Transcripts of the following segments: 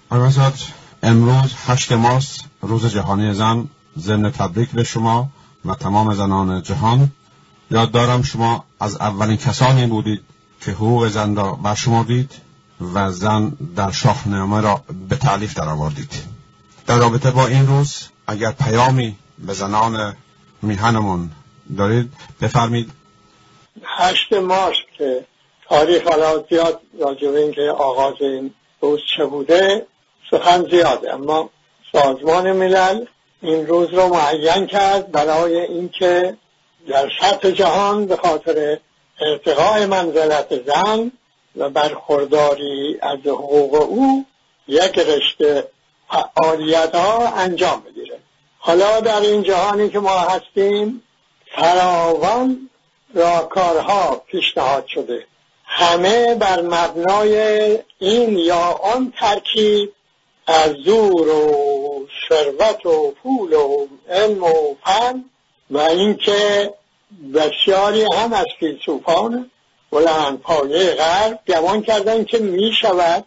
آقا امروز 8 مارس روز جهانی زن. ضمن تبریک به شما و تمام زنان جهان. یاد دارم شما از اولین کسانی بودید که حقوق زن را برشمردید و زن در شاهنامه را به تألیف درآوردید. در رابطه با این روز اگر پیامی به زنان میهنمون دارید بفرمید. 8 مارس که تاریخ حالا زیاد راجع به این که آغاز این روز چه بوده سخن زیاده، اما سازمان ملل این روز رو معین کرد برای اینکه در سطح جهان به خاطر ارتقاء منزلت زن و برخورداری از حقوق او یک رشته فعالیت‌ها انجام بگیره. حالا در این جهانی که ما هستیم فراوان راهکارها پیشنهاد شده، همه بر مبنای این یا آن ترکیب از زور و ثروت و پول و علم و فن و اینکه بسیاری هم از فیلسوفان بلندپایه غرب گمان کردن که می شود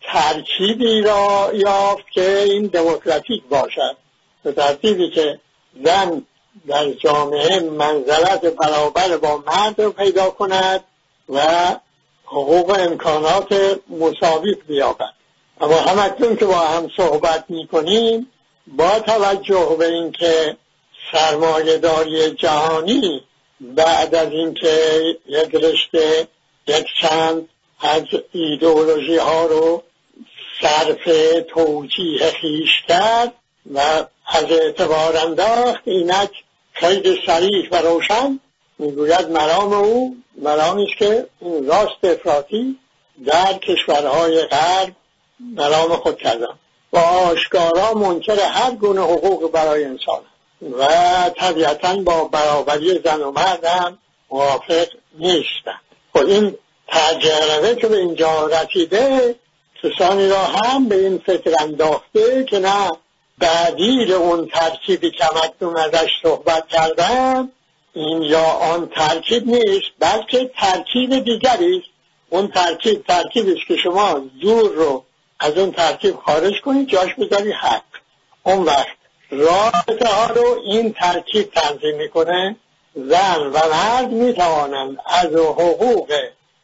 ترکیبی را یافت که این دموکراتیک باشد، به ترتیبی که زن در جامعه منزلت برابر با مرد رو پیدا کند و حقوق و امکانات مساوی بیابد. اما همکنون که با هم صحبت می‌کنیم با توجه به اینکه سرمایه‌داری جهانی بعد از اینکه یک رشته یک چند از ایدئولوژی ها رو صرف توجیه خویش کرد و از اعتبار انداخت، اینک خیلی صریح و روشن میگوید مرام او مرامی است که این راست افراطی در کشورهای غرب مرام خود کردن و آشکارا منکر هر گونه حقوق برای انسان و طبیعتاً با برابری زن و مرد هم موافق نیستند. خب این تجربه که به اینجا رسیده کسانی را هم به این فکر انداخته که نه بدیل اون ترکیبی که همکنون ازش صحبت کردم این یا آن ترکیب نیست، بلکه ترکیب دیگری است. اون ترکیبی است که شما زور رو از اون ترکیب خارج کنید جاش بذاری حق. اون وقت رابطه ها رو این ترکیب تنظیم میکنه. زن و مرد میتوانند از حقوق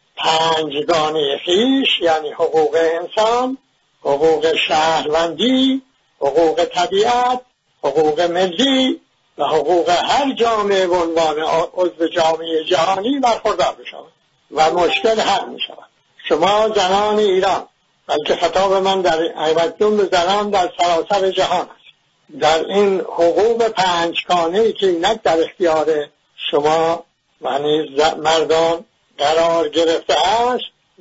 پنجگانه خویش یعنی حقوق انسان، حقوق شهروندی، حقوق طبیعت، حقوق ملی و حقوق هر جامعه به عنوان عضو جامعه جهانی برخوردار بشوند و مشکل حل می شود. شما زنان ایران، بلکه خطاب من در ایوتون به زنان در سراسر جهان است، در این حقوق پنجگانه‌ای که اینک در اختیار شما و مردان قرار گرفته است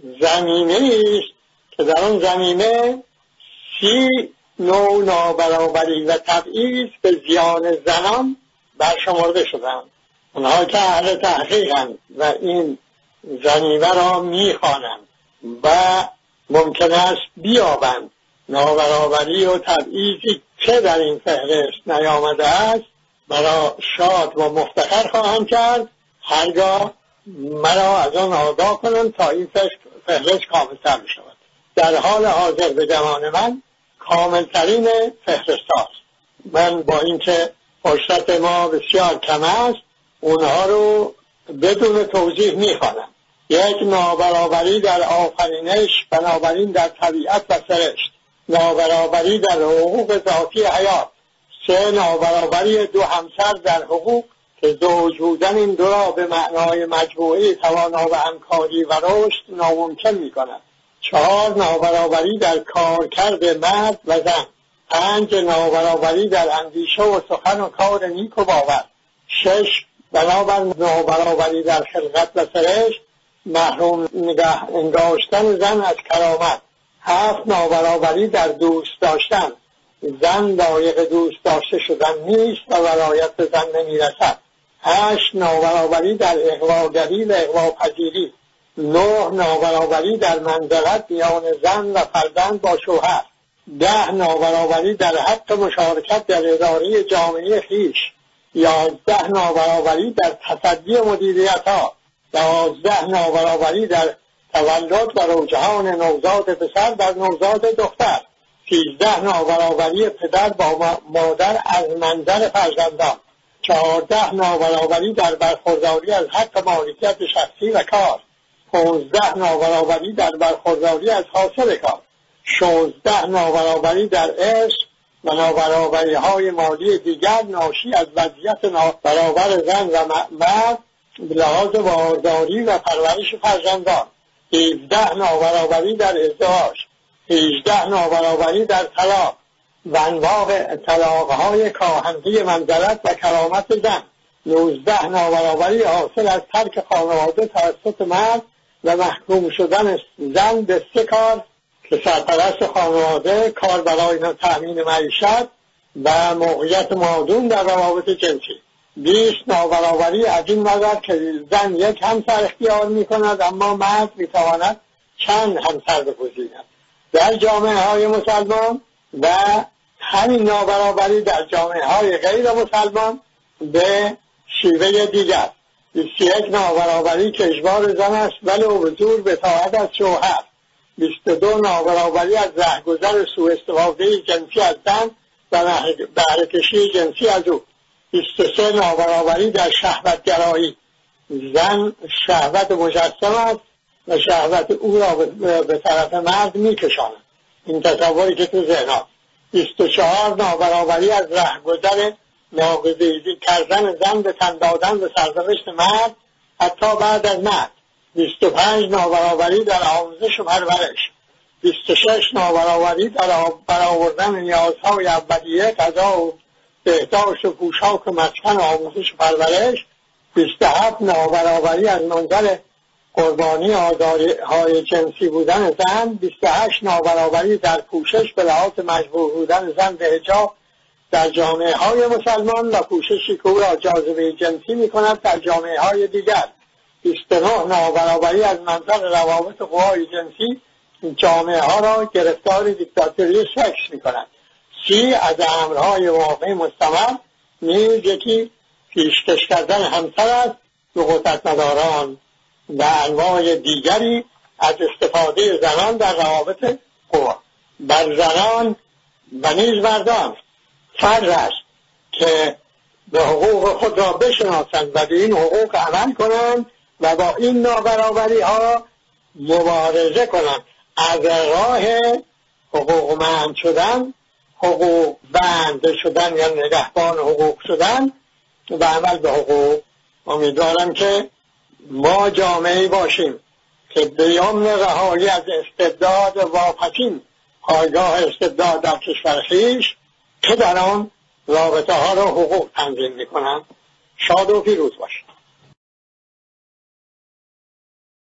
زمینه است که در آن زمینه 30 نوع نابرابری و تبعیض به زیان زنان برشمرده شدند. اونها که اهل تحقیقند و این زمینه را میخوانند و ممکن است بیابند نابرابری و تبعیضی که در این فهرست نیامده است مرا شاد و مفتخر خواهم کرد هرگاه مرا از آن آگاه کنند تا این فهرست کاملتر می شود. در حال حاضر به گمان من کاملترین فهرست هاست. من با اینکه فرصت ما بسیار کم است اونها رو بدون توضیح می خوانم. یک، نابرابری در آفرینش، بنابراین در طبیعت و سرشت. نابرابری در حقوق ذاتی حیات. 3، نابرابری دو همسر در حقوق که زوج بودن این دو را به معنای مجموعه توانا و همکاری و رشد ناممکن می کند. 4، نابرابری در کارکرد مرد و زن. 5، نابرابری در اندیشه و سخن و کار نیک و باور. 6، بنابر نابرابری در خلقت و سرشت، محروم نگاه انگاشتن زن از کرامت. 7، نابرابری در دوست داشتن. زن لایق دوست داشته شدن نیست و ولایت به زن نمیرسد. 8، نابرابری در اغواگری و اغواپذیری. 9، نابرابری در منزلت میان زن و فرزند با شوهر. 10، نابرابری در حق مشارکت در اداره جامعه خویش. 11، نابرابری در تصدی مدیریت ها. 12، نابرابری در تولد و رجحان نوزاد پسر در نوزاد دختر. 13 نابرابری پدر با مادر از منظر فرزندان، 14 نابرابری در برخورداری از حق مالکیت شخصی و کار، 15 نابرابری در برخورداری از حاصل کار، 16 نابرابری در ارث و نابرابری های مالی دیگر ناشی از وضعیت نابرابر زن و مرد به لحاظ بارداری و پرورش فرزندان، 17 نابرابری در ازدواج، 18 نابرابری در طلاق و انواع طلاق‌های کاهنده منزلت و کرامت زن، 19 نابرابری حاصل از ترک خانواده توسط مرد و محکوم شدن زن به 3 کار که سرپرست خانواده، کار برای تأمین معیشت و موقعیت مادون در روابط جنسی. 20 نابرابری از این نظر که زن یک همسر اختیار می کند اما مرد می تواند چند همسر بگزیند در جامعه های مسلمان، و همین نابرابری در جامعه های غیر مسلمان به شیوه دیگر. 21 نابرابری که اجبار زن است ولی به زور به اطاعت از شوهر. 22 نابرابری از رهگذر سوء استفاده جنسی از زن و بهره‌کشی جنسی از او. 23 نابرابری در شهوتگرایی، زن شهوت مجسم است و شهوت او را به طرف مرد میکشاند، این تصوری که تو ذهن است. 24 نابرابری از رهگذر ناگزیری کردن زن به تن دادن به سرنوشت مرد حتی بعد از مرگ. 25 نابرابری در آموزش و پرورش. 26 نابرابری در برآوردن نیازهای اولیه، غذا و بهداشت و پوشاک و مسکن و آموزش و پرورش. 27 نابرابری از منظر قربانی آزارهای جنسی بودن زن. 28 نابرابری در پوشش به لحاظ مجبور بودن زن به حجاب در جامعه های مسلمان و پوششی که او را جاذبه جنسی می کند در جامعه های دیگر. 29 نابرابری از منظر روابط قوای جنسی جامعه ها را گرفتار دیکتاتوری سکس می کند. 30 از امرهای واقع مستمر نیز یکی پیشکش کردن همسر است به قدرتمداران و انواع دیگری از استفاده زنان در روابط قوا. بر زنان و نیز مردان فرض است که به حقوق خود را بشناسند و به این حقوق عمل کنند و با این نابرابری ها مبارزه کنند، از راه حقوق مند شدن، حقوق بند شدن یا نگهبان حقوق شدن و عمل به حقوق. امیدوارم که ما جامعه باشیم که به یمن رهایی از استبداد واپسین پایگاه استبداد در کشور خویش که در آن رابطه ها را حقوق تنظیم می کنند. شاد و پیروز باشید.